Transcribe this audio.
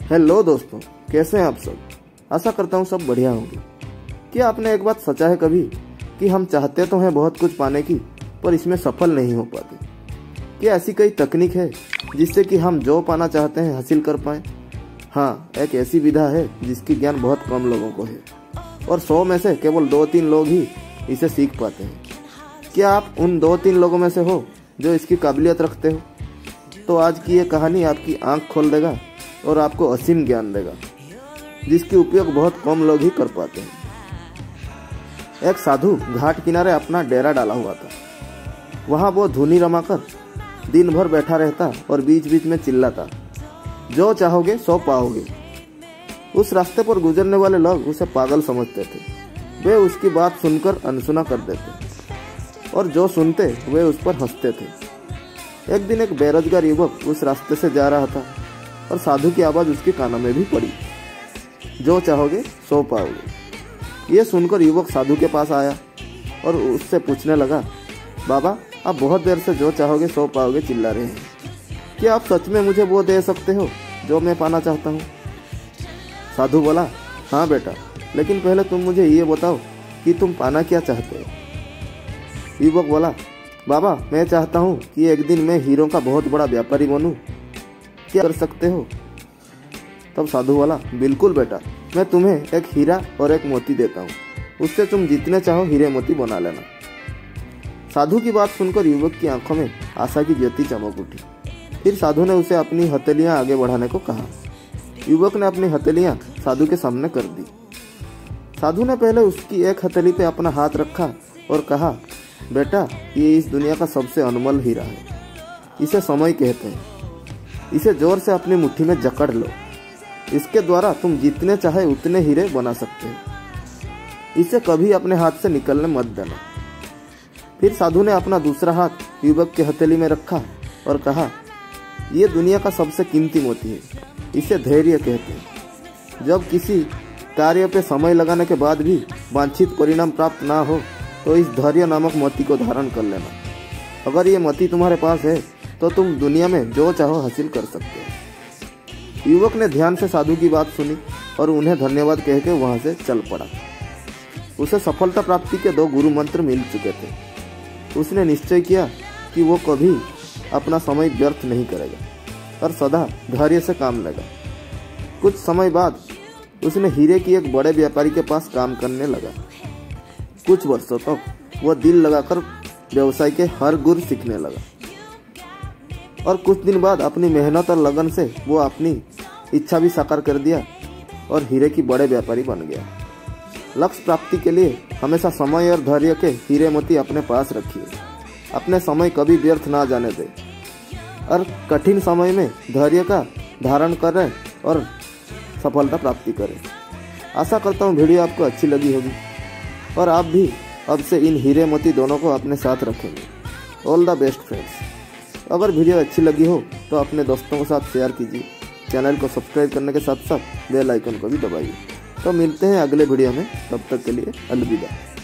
Hello दोस्तों, कैसे हैं आप सब। आशा करता हूँ सब बढ़िया होंगे। क्या आपने एक बात सोचा है कभी कि हम चाहते तो हैं बहुत कुछ पाने की, पर इसमें सफल नहीं हो पाते। क्या ऐसी कोई तकनीक है जिससे कि हम जो पाना चाहते हैं हासिल कर पाएं? हाँ, एक ऐसी विधा है जिसकी ज्ञान बहुत कम लोगों को है और 100 में से केवल 2-3 लोग ही इसे सीख पाते हैं। क्या आप उन 2-3 लोगों में से हो जो इसकी काबिलियत रखते हो? तो आज की ये कहानी आपकी आंख खोल देगा और आपको असीम ज्ञान देगा जिसकी उपयोग बहुत कम लोग ही कर पाते हैं। एक साधु घाट किनारे अपना डेरा डाला हुआ था। वहाँ वो धुनी रमाकर दिन भर बैठा रहता और बीच बीच में चिल्लाता, जो चाहोगे सो पाओगे। उस रास्ते पर गुजरने वाले लोग उसे पागल समझते थे। वे उसकी बात सुनकर अनसुना कर देते और जो सुनते वे उस पर हंसते थे। एक दिन एक बेरोजगार युवक उस रास्ते से जा रहा था और साधु की आवाज़ उसके कानों में भी पड़ी, जो चाहोगे सो पाओगे। ये सुनकर युवक साधु के पास आया और उससे पूछने लगा, बाबा, आप बहुत देर से जो चाहोगे सो पाओगे चिल्ला रहे हैं। क्या आप सच में मुझे वो दे सकते हो जो मैं पाना चाहता हूँ? साधु बोला, हाँ बेटा, लेकिन पहले तुम मुझे ये बताओ कि तुम पाना क्या चाहते हो। युवक बोला, बाबा, मैं चाहता हूँ कि एक दिन मैं हीरों का बहुत बड़ा व्यापारी बनूं। क्या कर सकते हो? तब साधु बोला, बिल्कुल बेटा, मैं तुम्हें एक हीरा और एक मोती देता हूँ। उससे तुम जितने चाहो हीरे मोती बना लेना। साधु की बात सुनकर युवक की आंखों में आशा की ज्योति चमक उठी। फिर साधु ने उसे अपनी हथेलियां आगे बढ़ाने को कहा। युवक ने अपनी हथेलियां साधु के सामने कर दी। साधु ने पहले उसकी एक हथेली पे अपना हाथ रखा और कहा, बेटा, ये इस दुनिया का सबसे अनमोल हीरा है। इसे समय कहते हैं। इसे जोर से अपनी मुट्ठी में जकड़ लो। इसके द्वारा तुम जितने चाहे उतने हीरे बना सकते हो। इसे कभी अपने हाथ से निकलने मत देना। फिर साधु ने अपना दूसरा हाथ युवक के हथेली में रखा और कहा, यह दुनिया का सबसे कीमती मोती है। इसे धैर्य कहते हैं। जब किसी कार्य पे समय लगाने के बाद भी वांछित परिणाम प्राप्त ना हो तो इस धैर्य नामक मोती को धारण कर लेना। अगर ये मोती तुम्हारे पास है तो तुम दुनिया में जो चाहो हासिल कर सकते हो। युवक ने ध्यान से साधु की बात सुनी और उन्हें धन्यवाद कह के वहां से चल पड़ा। उसे सफलता प्राप्ति के 2 गुरु मंत्र मिल चुके थे। उसने निश्चय किया कि वो कभी अपना समय व्यर्थ नहीं करेगा और सदा धैर्य से काम लेगा। कुछ समय बाद उसने हीरे की एक बड़े व्यापारी के पास काम करने लगा। कुछ वर्षों तक वह दिल लगाकर व्यवसाय के हर गुर सीखने लगा और कुछ दिन बाद अपनी मेहनत और लगन से वो अपनी इच्छा भी साकार कर दिया और हीरे की बड़े व्यापारी बन गया। लक्ष्य प्राप्ति के लिए हमेशा समय और धैर्य के हीरे मोती अपने पास रखिए। अपने समय कभी व्यर्थ ना जाने दें और कठिन समय में धैर्य का धारण करें और सफलता प्राप्ति करें। आशा करता हूँ वीडियो आपको अच्छी लगी होगी और आप भी अब से इन हीरे मोती दोनों को अपने साथ रखेंगे। All the best friends. अगर वीडियो अच्छी लगी हो तो अपने दोस्तों के साथ शेयर कीजिए। चैनल को सब्सक्राइब करने के साथ साथ बेल आइकन को भी दबाइए। तो मिलते हैं अगले वीडियो में, तब तक के लिए अलविदा।